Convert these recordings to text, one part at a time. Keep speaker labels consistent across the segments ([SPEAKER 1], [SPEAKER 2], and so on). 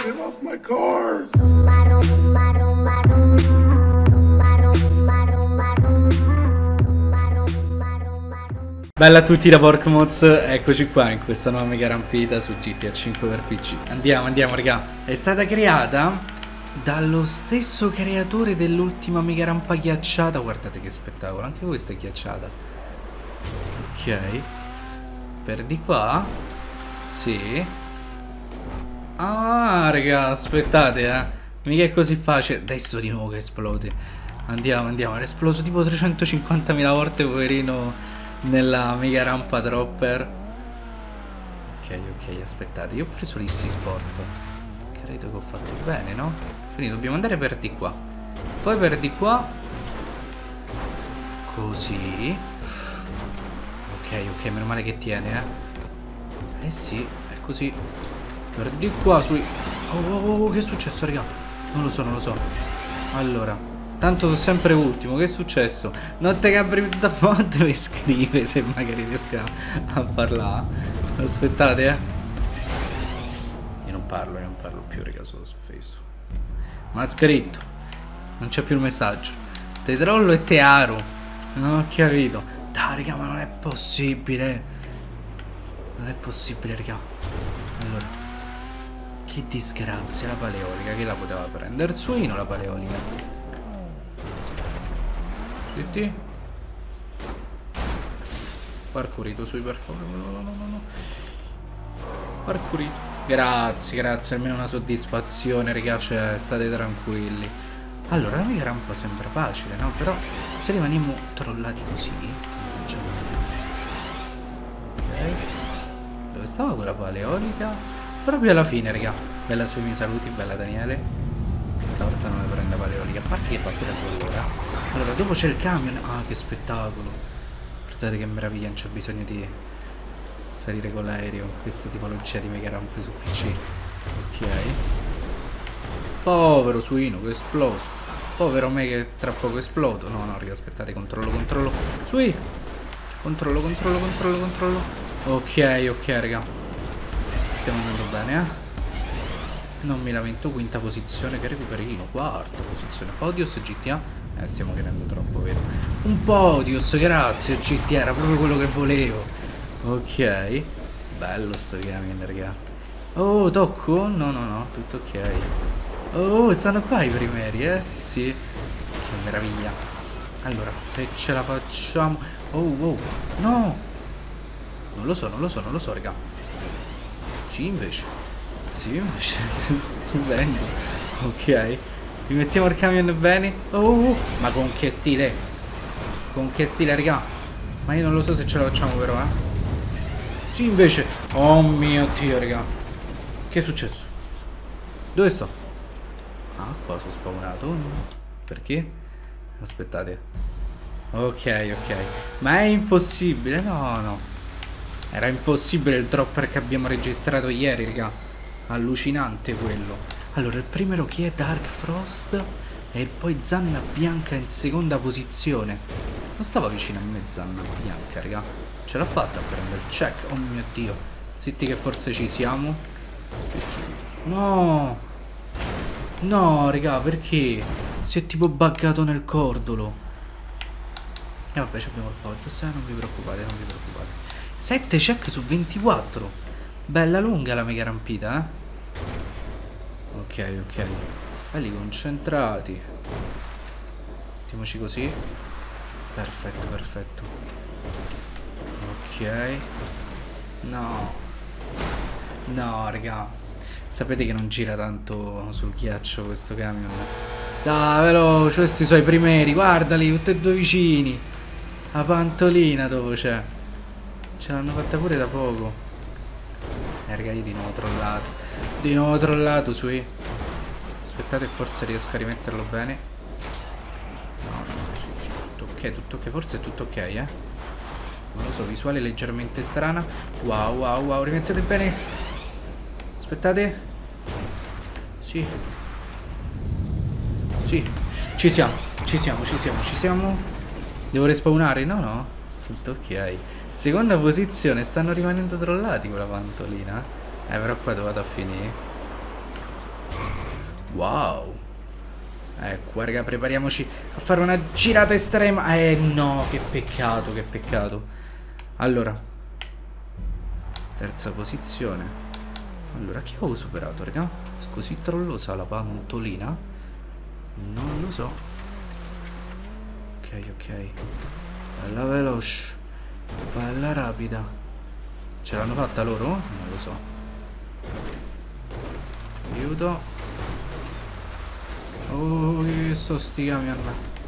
[SPEAKER 1] Get off my car!
[SPEAKER 2] Bella a tutti da Porkmoz, eccoci qua in questa nuova mega rampita su GTA 5 per PC. Andiamo raga. È stata creata dallo stesso creatore dell'ultima mega rampa ghiacciata. Guardate che spettacolo, anche questa è ghiacciata. Ok. Per di qua. Sì. Ah raga, aspettate mica è così facile. Adesso di nuovo che esplode. Andiamo, era esploso tipo 350.000 volte poverino nella mega rampa dropper. Ok, aspettate, io ho preso l'Issi Sport. Credo che ho fatto bene, no? Quindi dobbiamo andare per di qua. Poi per di qua. Così. Ok, meno male che tiene, eh sì, è così. Per di qua sui. Oh, che è successo, raga? Non lo so. Allora, tanto sono sempre ultimo, che è successo? Notte che apri tutta fonte mi scrive se magari riesca a parlare. Aspettate, Io non parlo più, raga, solo su Facebook. Ma ha scritto. Non c'è più il messaggio. Te trollo e te aro. Non ho capito. Dai, raga, ma non è possibile. Non è possibile, raga. Allora. Che disgrazia, la paleolica. Che la poteva prendere il suino, la paleolica. Zitti. Parkourito sui per favore. No. Parkourito. Grazie, almeno una soddisfazione, raga, cioè, state tranquilli. Allora, la mia rampa sembra facile, no? Però se rimaniamo trollati così. Ok. Dove stava quella paleolica? Proprio alla fine, raga. Bella sui miei saluti, bella Daniele. Stavolta non la prende paleolica. A parte che fa pure allora. Allora, dopo c'è il camion. Ah, che spettacolo. Guardate che meraviglia, non c'è bisogno di salire con l'aereo. Questa tipologia di mega rampe su PC. Ok. Povero suino che è esploso. Povero me che tra poco esplodo. No, raga, aspettate, controllo. Sui. Controllo. Ok, raga. Stiamo andando bene, Non mi lamento. Quinta posizione, che recuperino. Quarta posizione, Podios GTA. Stiamo chiedendo troppo, vero? Un Podios, grazie GTA, era proprio quello che volevo. Ok. Bello sto camion, raga. Oh, tocco? No, tutto ok. Oh, stanno qua i primeri, Sì. Che meraviglia. Allora, se ce la facciamo. Oh, no. Non lo so, raga. Sì, invece. Stupendo. Ok. Rimettiamo il camion bene. Oh, ma con che stile? Raga? Ma io non lo so se ce la facciamo però, Sì, invece. Oh mio Dio, raga. Che è successo? Dove sto? Ah, qua sono spawnato. Perché? Aspettate. Ok. Ma è impossibile. No. Era impossibile il dropper che abbiamo registrato ieri, raga. Allucinante quello. Allora, il primero chi è? Dark Frost. E poi Zanna Bianca in seconda posizione. Non stava vicino a me Zanna Bianca, raga. Ce l'ha fatta a prendere il check. Oh mio Dio. Zitti che forse ci siamo. Sì. No, raga, perché? Si è tipo buggato nel cordolo. E vabbè, abbiamo il podio. Non vi preoccupate. 7 check su 24. Bella lunga la mega rampita, Ok. Belli concentrati. Mettiamoci così. Perfetto. Ok. No, raga. Sapete che non gira tanto sul ghiaccio questo camion. Dai, veloce, questi sono i primeri. Guardali, tutti e due vicini. La pantolina dopo c'è. Ce l'hanno fatta pure da poco. Raga, io di nuovo trollato sui. Aspettate, forse riesco a rimetterlo bene. No, sì, tutto ok. Forse è tutto ok, Non lo so, visuale leggermente strana. Wow, rimettete bene. Aspettate. Sì. Ci siamo. Devo respawnare? No. Tutto ok. Seconda posizione, stanno rimanendo trollati con la pantolina. Però qua dove vado a finire? Wow. Ecco, raga, prepariamoci a fare una girata estrema. No, che peccato, che peccato. Allora, terza posizione. Allora, chi avevo superato, raga? Così trollosa la pantolina? Non lo so. Ok, ok. Bella veloce. Bella rapida. Ce l'hanno fatta loro? Non lo so. Aiuto. Oh, che sto sti camion.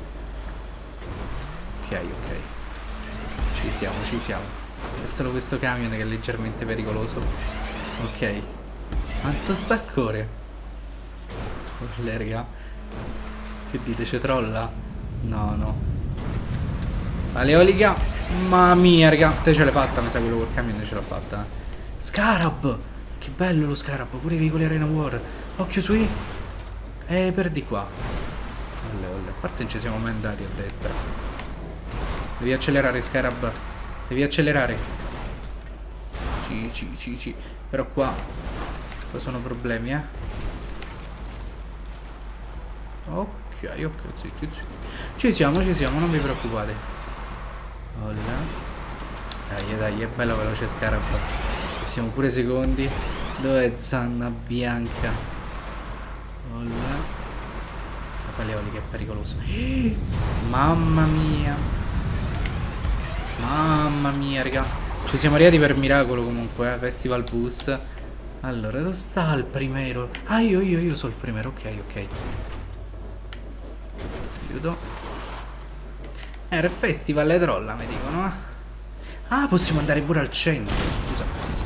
[SPEAKER 2] Ok, ok. Ci siamo, ci siamo. È solo questo camion che è leggermente pericoloso. Ok. Quanto sta a correre? Olè, raga. Che dite, c'è trolla? No, no. Paleolica. Mamma mia, raga. Te ce l'hai fatta, mi sa quello col camion ce l'ha fatta. Scarab. Che bello lo Scarab. Pure i veicoli Arena War. Occhio sui. Per di qua. Olè, olè. A parte non ci siamo mai andati a destra. Devi accelerare, Scarab. Devi accelerare. Sì, sì, sì, sì. Però qua sono problemi, Ok, ok, zitti, zitti. Ci siamo, non vi preoccupate. Olè. Dai, dai, è bello veloce Scarab. Siamo pure secondi. Dov'è Zanna Bianca? Olè. La Paleolica è pericoloso. Mamma mia. Mamma mia, raga. Ci siamo arrivati per miracolo comunque, Festival Bus. Allora, dove sta il primero? Ah, io sono il primero, ok, ok. Aiuto. Era il festival e trolla, mi dicono, Ah, possiamo andare pure al centro, scusa.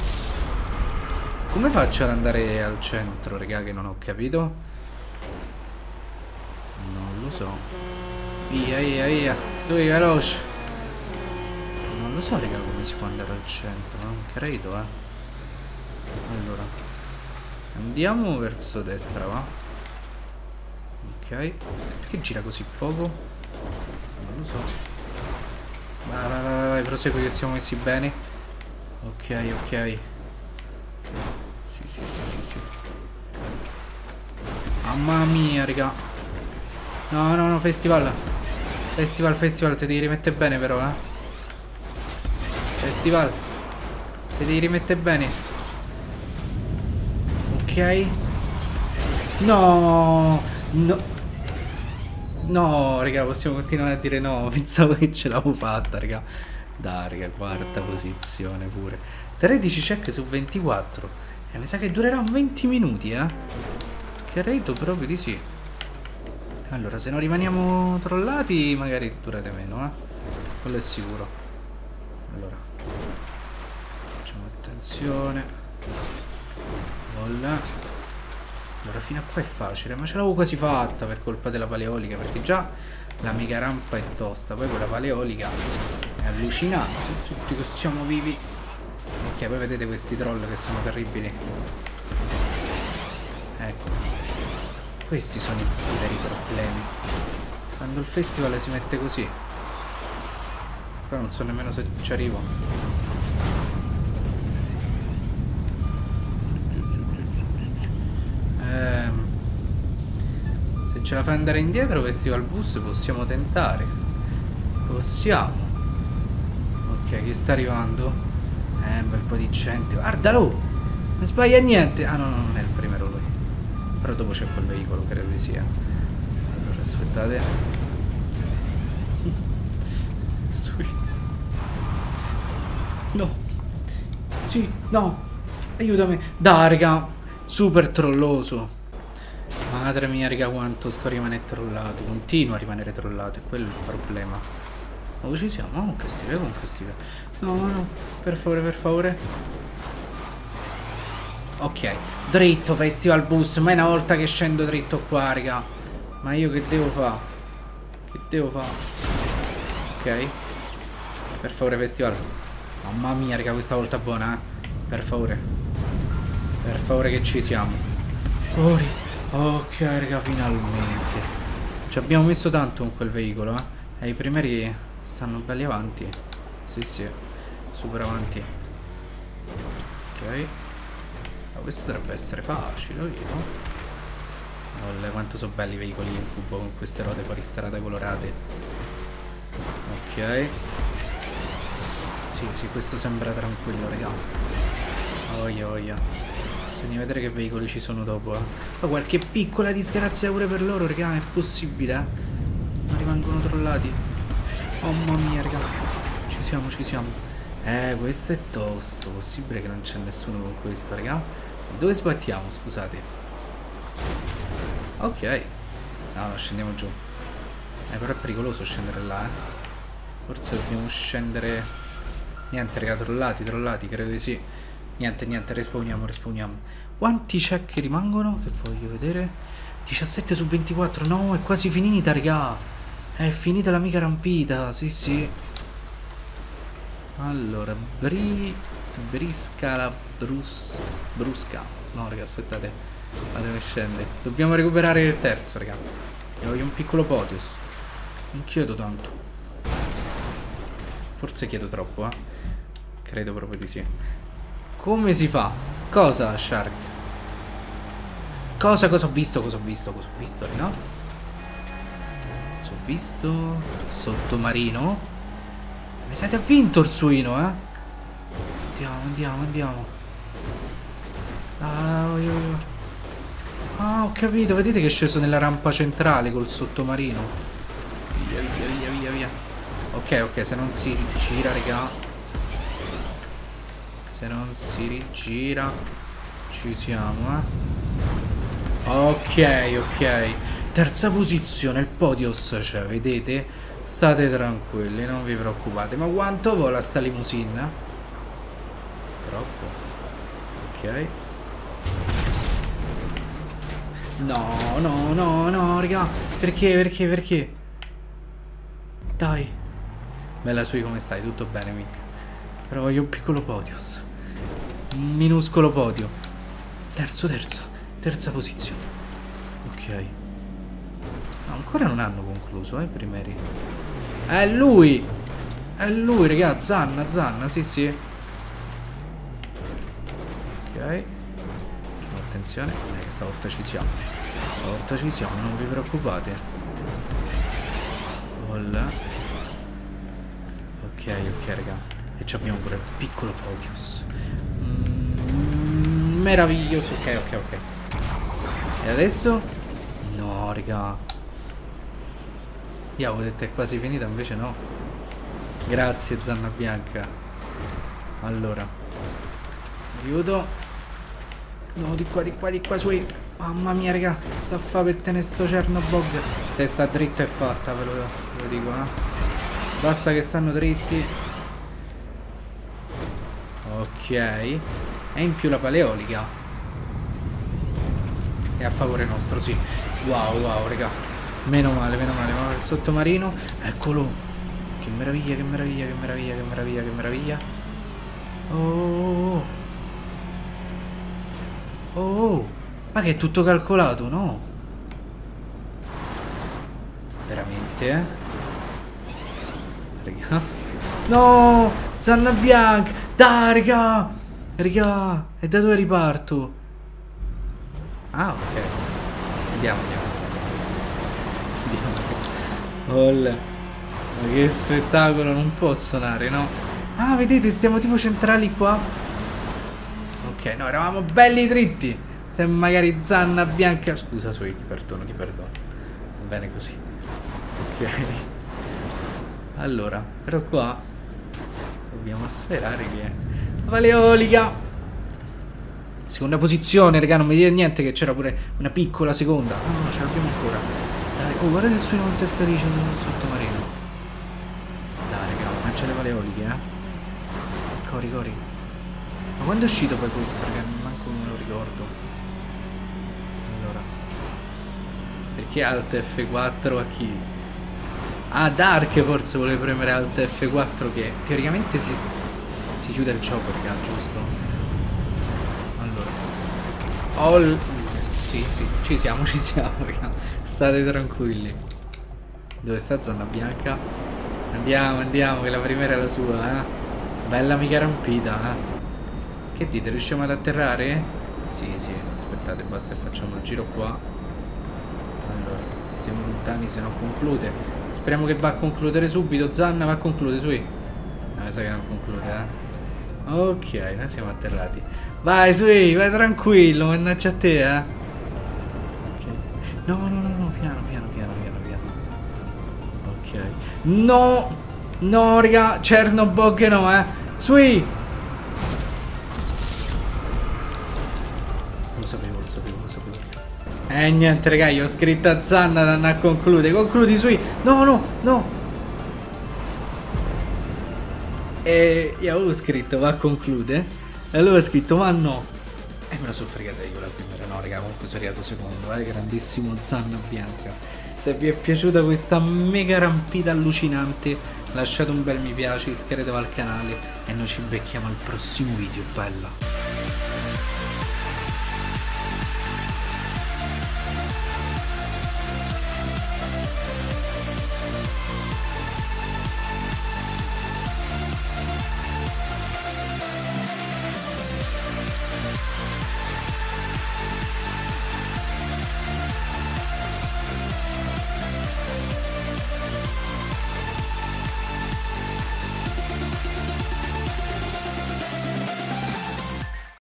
[SPEAKER 2] Come faccio ad andare al centro, raga, che non ho capito? Non lo so. Via, via, via. Tu veloce. Non lo so, raga, come si può andare al centro, non credo, Allora, andiamo verso destra, va? Ok. Perché gira così poco? Non lo so. Vai, vai, vai, vai, prosegui che siamo messi bene. Ok, ok. Sì, sì, sì, sì, sì. Mamma mia, raga. No, no, no, festival. Festival, festival, ti devi rimettere bene però, Festival. Ti devi rimettere bene. Ok. No. No. No, raga, possiamo continuare a dire no. Pensavo che ce l'avevo fatta, raga. Dai, raga, quarta posizione pure. 13 check su 24. Mi sa che durerà 20 minuti, Credo proprio di sì. Allora, se non rimaniamo trollati, magari durate meno, Quello è sicuro. Allora. Facciamo attenzione. Voilà. Allora fino a qua è facile, ma ce l'avevo quasi fatta per colpa della Paleolica, perché già la mega rampa è tosta, poi quella Paleolica è allucinante, tutti che siamo vivi. Ok, poi vedete questi troll che sono terribili. Ecco, questi sono i veri problemi. Quando il festival si mette così. Poi non so nemmeno se ci arrivo. Se ce la fai andare indietro Festival Bus possiamo tentare. Possiamo. Ok, chi sta arrivando? Un bel po' di gente. Guardalo! Non sbaglia niente. Ah no, no, non è il primero lui. Però dopo c'è quel veicolo, credo che sia. Allora aspettate. No. Sì, no. Aiutami. Dai, raga. Super trolloso. Madre mia, raga, quanto sto rimanendo trollato. Continuo a rimanere trollato, è quello il problema. Ma ci siamo? Oh, che stile, con che stile. No, no, per favore, per favore. Ok, dritto Festival Bus. Ma è una volta che scendo dritto qua, raga. Ma io che devo fare? Che devo fare? Ok. Per favore, Festival. Mamma mia, raga, questa volta buona, Per favore. Per favore che ci siamo. Fuori. Ok, raga, finalmente. Ci abbiamo messo tanto con quel veicolo, E i primeri stanno belli avanti. Sì, sì. Super avanti. Ok. Ma questo dovrebbe essere facile, vero? Quanto sono belli i veicoli in cubo con queste ruote fuori strada colorate. Ok. Sì, questo sembra tranquillo, raga. Oia. Bisogna vedere che veicoli ci sono dopo, Ma qualche piccola disgrazia pure per loro, raga. È possibile, Ma rimangono trollati. Oh mamma mia, raga. Ci siamo. Questo è tosto. Possibile che non c'è nessuno con questo, raga. Dove sbattiamo, scusate? Ok. No, scendiamo giù. Però è pericoloso scendere là, Forse dobbiamo scendere. Niente, raga, trollati, credo di sì. Niente, respawniamo. Quanti check rimangono? Che voglio vedere. 17 su 24. No, è quasi finita, raga. È finita l'amica rampita. Sì. Allora, brusca. No, raga, aspettate. Dove scende? Dobbiamo recuperare il terzo, raga. E voglio un piccolo podius. Non chiedo tanto. Forse chiedo troppo, Credo proprio di sì. Come si fa? Cosa, Shark? Cosa ho visto, raga? Cosa ho visto? Sottomarino? Mi sa che ha vinto il suino, Andiamo. Ho capito, vedete che è sceso nella rampa centrale col sottomarino. Via. Ok, se non si rigira, raga. Se non si rigira ci siamo, Ok. Terza posizione, il podios c'è, vedete? State tranquilli, non vi preoccupate. Ma quanto vola sta limousine? Troppo. Ok. No, raga. Perché? Dai. Bella Sui, come stai? Tutto bene, mica? Però voglio un piccolo podios. Un minuscolo podio. Terza posizione. Ok. Ancora non hanno concluso, i primeri. È lui, raga. Zanna, sì. Ok. Attenzione, stavolta ci siamo. Non vi preoccupate. Ok, raga. E ci abbiamo pure il piccolo podius. Meraviglioso. Ok. E adesso? No, raga. Io avevo detto è quasi finita, invece no. Grazie, Zanna Bianca. Allora. Aiuto. No, di qua, sui. Mamma mia, raga. Sta a fa per tenere sto Chernobog. Se sta dritto è fatta, ve lo dico, Basta che stanno dritti. Ok. E in più la paleolica è a favore nostro, sì. Wow, raga. Meno male. Ma il sottomarino, eccolo. Che meraviglia. Oh, ma che è tutto calcolato, no? Veramente, Raga. No! Zanna Bianca! Dai, raga! E da dove riparto? Ok. Andiamo. Ma che spettacolo, non può suonare, no? Vedete, stiamo tipo centrali qua. Ok, no, eravamo belli dritti. Se magari Zanna Bianca. Scusa, Sui, ti perdono. Va bene così. Ok. Allora, però qua dobbiamo sperare che Paleolica. Seconda posizione, raga, non mi dite niente che c'era pure una piccola seconda. No, ce l'abbiamo ancora. Dai, guardate il suo quanto è felice nel sottomarino. Dai, raga, mangia le Paleoliche, Cori. Ma quando è uscito poi questo, raga? Manco me lo ricordo. Allora. Perché Alt F4 a chi? Dark forse vuole premere Alt F4 che teoricamente si chiude il gioco, raga, giusto? Allora. Sì, ci siamo, raga. State tranquilli. Dove sta Zanna Bianca? Andiamo, che la primera è la sua, Bella mica rampita, Che dite, riusciamo ad atterrare? Sì, aspettate, basta che facciamo il giro qua. Allora, stiamo lontani se non conclude. Speriamo che va a concludere subito. Zanna, va a concludere, su. No, mi sa che non conclude, Ok, noi siamo atterrati. Vai, su, vai tranquillo, mannaggia a te, Ok. No, piano. Ok. No! No, raga, Chernobog no, Sui! Lo sapevo. Niente, raga, io ho scritto a Zanna da andare a concludere. Concludi, Sui! No! E io avevo scritto va a concludere. E allora ho scritto ma no. E me la sono fregata io la primera. No, raga, comunque sono arrivato secondo, grandissimo Zanna Bianca. Se vi è piaciuta questa mega rampita allucinante, lasciate un bel mi piace, iscrivetevi al canale e noi ci becchiamo al prossimo video, bella.